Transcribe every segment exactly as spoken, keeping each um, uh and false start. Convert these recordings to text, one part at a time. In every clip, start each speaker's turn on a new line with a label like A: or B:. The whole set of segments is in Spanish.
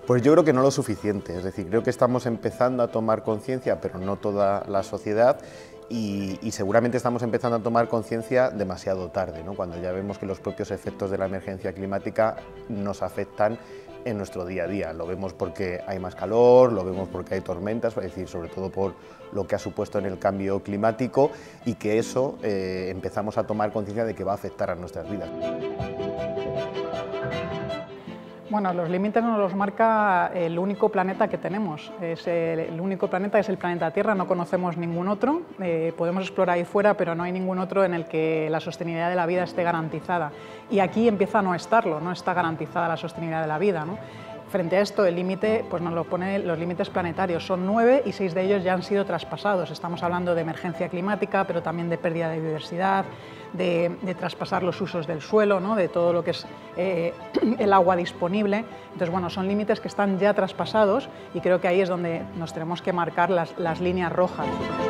A: Pues yo creo que no lo suficiente, es decir, creo que estamos empezando a tomar conciencia, pero no toda la sociedad, y, y seguramente estamos empezando a tomar conciencia demasiado tarde, ¿no? Cuando ya vemos que los propios efectos de la emergencia climática nos afectan en nuestro día a día. Lo vemos porque hay más calor, lo vemos porque hay tormentas, es decir, sobre todo por lo que ha supuesto en el cambio climático, y que eso eh, empezamos a tomar conciencia de que va a afectar a nuestras vidas.
B: Bueno, los límites nos los marca el único planeta que tenemos. Es el, el único planeta es el planeta Tierra, no conocemos ningún otro. Eh, podemos explorar ahí fuera, pero no hay ningún otro en el que la sostenibilidad de la vida esté garantizada. Y aquí empieza a no estarlo, no está garantizada la sostenibilidad de la vida, ¿no? Frente a esto, el límite pues nos lo ponen los límites planetarios. Son nueve y seis de ellos ya han sido traspasados. Estamos hablando de emergencia climática, pero también de pérdida de biodiversidad, de, de traspasar los usos del suelo, ¿no? De todo lo que es eh, el agua disponible. Entonces, bueno, son límites que están ya traspasados y creo que ahí es donde nos tenemos que marcar las, las líneas rojas.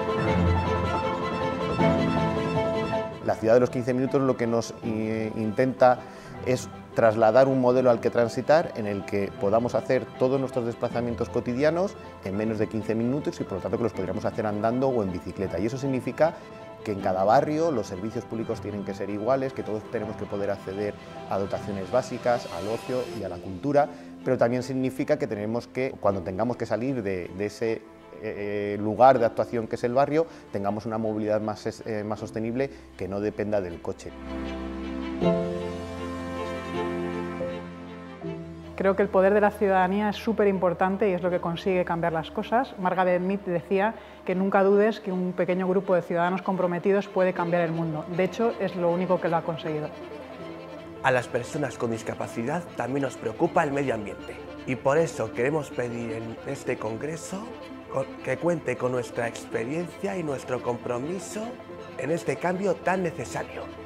A: La ciudad de los quince minutos lo que nos eh, intenta es trasladar un modelo al que transitar en el que podamos hacer todos nuestros desplazamientos cotidianos en menos de quince minutos y por lo tanto que los podríamos hacer andando o en bicicleta. Y eso significa que en cada barrio los servicios públicos tienen que ser iguales, que todos tenemos que poder acceder a dotaciones básicas, al ocio y a la cultura, pero también significa que tenemos que, cuando tengamos que salir de, de ese eh, lugar de actuación que es el barrio, tengamos una movilidad más, eh, más sostenible que no dependa del coche.
B: Creo que el poder de la ciudadanía es súper importante y es lo que consigue cambiar las cosas. Margaret Mead decía que nunca dudes que un pequeño grupo de ciudadanos comprometidos puede cambiar el mundo. De hecho, es lo único que lo ha conseguido.
C: A las personas con discapacidad también nos preocupa el medio ambiente y por eso queremos pedir en este congreso que cuente con nuestra experiencia y nuestro compromiso en este cambio tan necesario.